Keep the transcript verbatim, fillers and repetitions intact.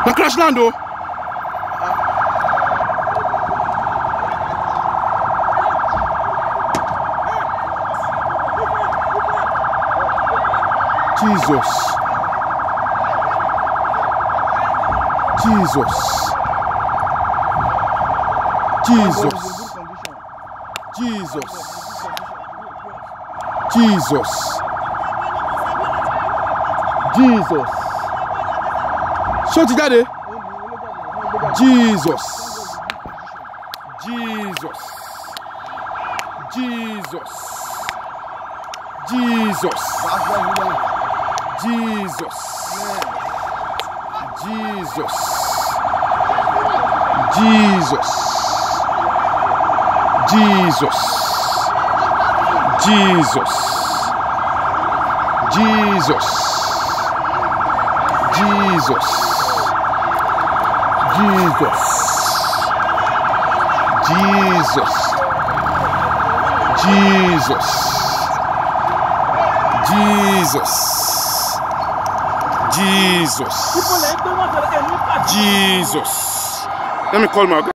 Now crash land though. Jesus. Jesus. Jesus. Jesus. Jesus. Jesus. Shut it daddy. Jesus. Jesus. Jesus. Jesus. Jesus. Jesus. Jesus. Jesus. Jesus. Jesus. Jesus. Jesus. Jesus. Jesus. Jesus. Jesus. Jesus. Let me call my